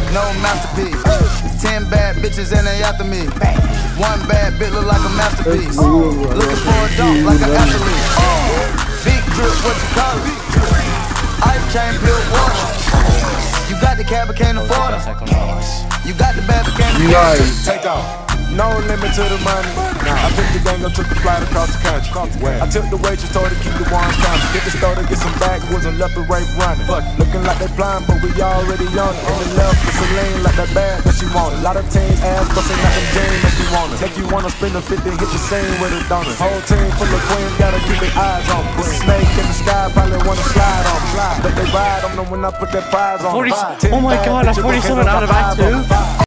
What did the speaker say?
no masterpiece. 10 bad bitches and they after me. One bad bitch look like a masterpiece. Looking for a dunk like an athlete. Big drip, what you call it? Ice chain, built water. You got the cab, but can't afford it. You got the bad, but can't afford it. Take off. No limit to the money. I picked the gang up, took the flight across the country. I took the waitress, told her to keep the ones coming. Get the store to get some backwoods and left and right running. Looking like they blind, but we already on it. In the left, it's a lane like that bag that she wanted. A lot of teams ass busting like them James that she wanted. Make you wanna spend a 50 and hit the same with a donut. Whole team full of queens, gotta keep their eyes on them. Snake in the sky, probably wanna slide on them. But they ride on them when I put that prize on them. Oh my god, that's 47 out of Act 2.